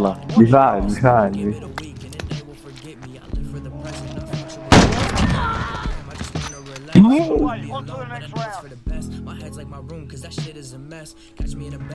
يلا دفاع دفاع. On to the next round.